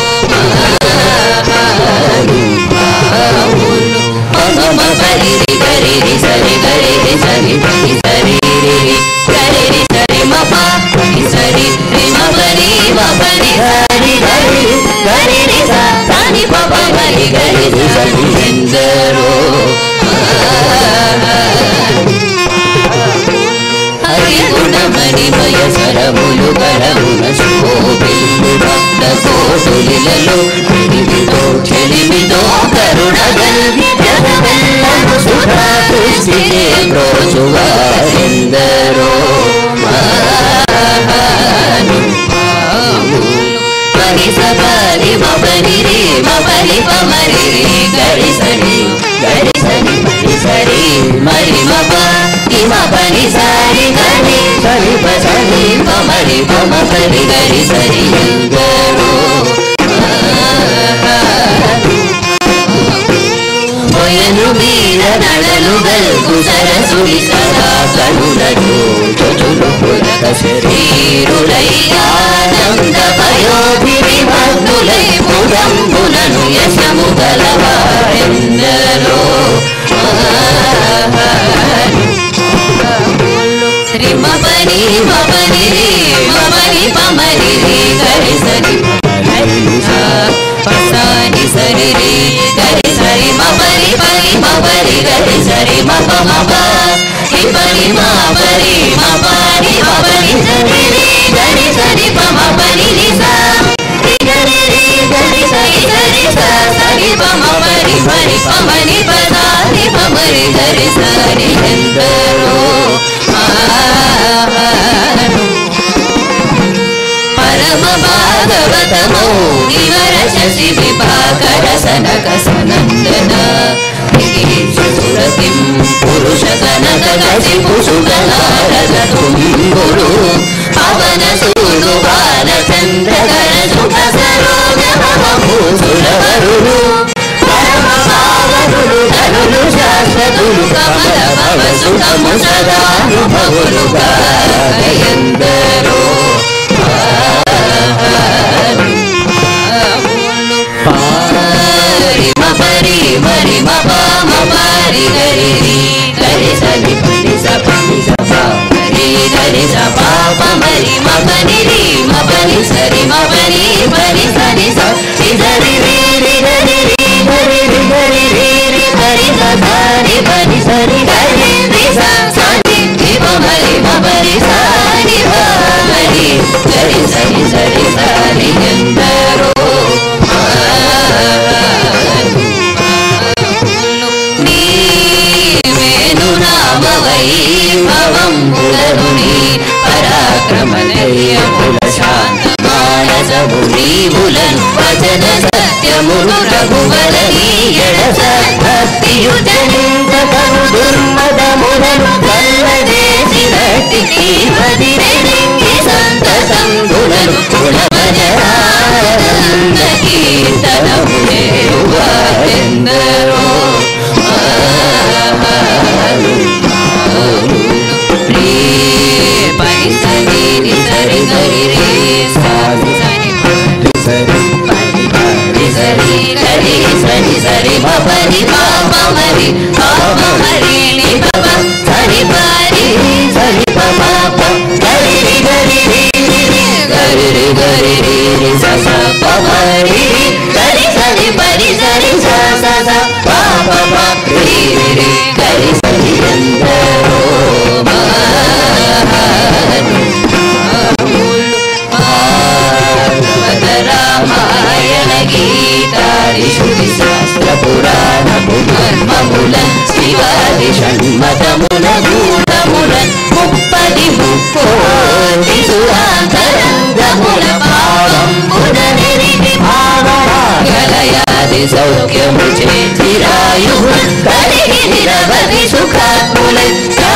పమ పరి గరి సరి గరి సరి పరి సరి గరి సరి మప సరి రిమ పరి మపరి సరి గరి గరి సని పప గరి గరి సరి ఎందరో హరి గుణమణిమయ సరములు కరమున శోభిల్లు భక్త కోటులిలలో పిడిమితో చెలిమితో కరుణ గల్గి జగమెల్లను సుధా సృష్టిచే ప్రోచువారెందరో పని సపరి మపరి రే మపరి పమరి రే గరి సరి గరి సరి పరి సరి మరి మప ఇమ పని సరి గరి సరి పసరి పమరి పమ పరి గరి సరి ఎందరో మొయలు మీద నడలు గల్గు సరసుడి సదా కనులను చొచులు పులక శరీరులయ్యానంద పయోభిమగ్నులై పురంబులను యశము గలవారెందరో రిమ పని మపని రే మపని పమరి రే గరి సరి పసాని సరి రే గరి సరి మపరి పరి మపరి గరి సరి మప మప పరి మపరి మపరి మపరి సరి రే గరి సరి పమ పరి నిసా గరి రే గరి సరి సరి సా సరి పమ పరి పరి పమని పదాని పమరి గరి సరి ఎందరో పరమ భాగవతమో వివర శశి విభాకర సనక సనందన సురతిం పురుష కనక కసి కుసుగనారద తుంగురు పవన సూడు బాల చంద్రకర సుఖ సరోజ భూసురవరులు పరమ భాగవతులు ధనులు శాశ్వతులు కమల భవ సుఖము సదానుభవులుగా ఎందరో పరి మరి మప మపరి గరి గరి సరి పరి సపని సపరి గరి సపా పమరి మపని రి మపని సరి మపని పరి సరి సరి సరి రి రి గరి రి గరి రి గరి రి రి గరి సరి పరి సరి గరి రి సని రి పమరి మపరి సని పమరి గరి సరి సరి సరి ఎందరో వైభవంబులరుని పరాక్రమనయ్యముల శాంత మానస భూమిబులను వచన సత్యములు రఘువరనీయడ సద్భక్తియుజనింత కను దుర్మదములను కల్లదేశినటికి వదిరెనింగి సంతసం గుణను గుణమజరానంద కీర్తనములేరువారెందరో పని సరి సరి గరి రే సరి సరి పరి పరి సరి గరి సరి సరి మపరి పాప మరి పాప మరి ని పప సరి పరి సరి పప గరి గరి రి గరి రి గరి రి స స పమరి గరి సరి పరి సరి స స స పాప ప రి రి గరి సరి ఎందరో రామాయణ గీతాది శృతి శాస్త్ర పురాణ పునర్మముల శివాది షణ్మతముల గూఢముల ముప్పది ముక్కోటి సురాంతరంగముల పావంబున నిరిగి భావరాగలయాది సౌఖ్యము చేసిరా ఆయు కలిగి నిరవధి సుఖాత్ములై